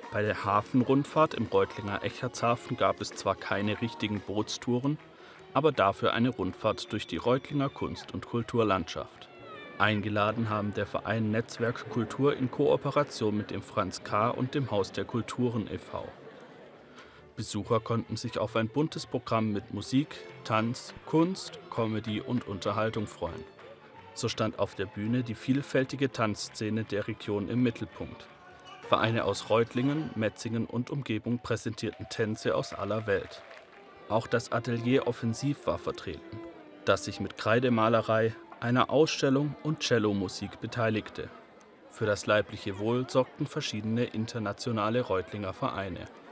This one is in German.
Bei der Hafenrundfahrt im Reutlinger Eckartshafen gab es zwar keine richtigen Bootstouren, aber dafür eine Rundfahrt durch die Reutlinger Kunst- und Kulturlandschaft. Eingeladen haben der Verein Netzwerk Kultur in Kooperation mit dem Franz K. und dem Haus der Kulturen e.V. Besucher konnten sich auf ein buntes Programm mit Musik, Tanz, Kunst, Comedy und Unterhaltung freuen. So stand auf der Bühne die vielfältige Tanzszene der Region im Mittelpunkt. Vereine aus Reutlingen, Metzingen und Umgebung präsentierten Tänze aus aller Welt. Auch das Atelier Offensiv war vertreten, das sich mit Kreidemalerei, einer Ausstellung und Cellomusik beteiligte. Für das leibliche Wohl sorgten verschiedene internationale Reutlinger Vereine.